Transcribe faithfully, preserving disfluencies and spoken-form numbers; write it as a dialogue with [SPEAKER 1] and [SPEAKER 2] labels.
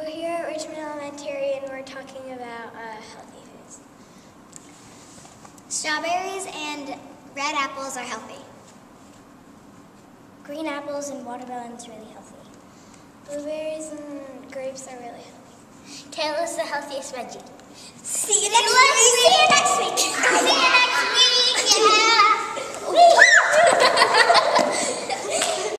[SPEAKER 1] We're here at Richmond Elementary and we're talking about uh, healthy foods.
[SPEAKER 2] Strawberries and red apples are healthy.
[SPEAKER 1] Green apples and watermelons are really healthy. Blueberries and grapes are really healthy.
[SPEAKER 2] Kale is the healthiest veggie.
[SPEAKER 1] See you next week!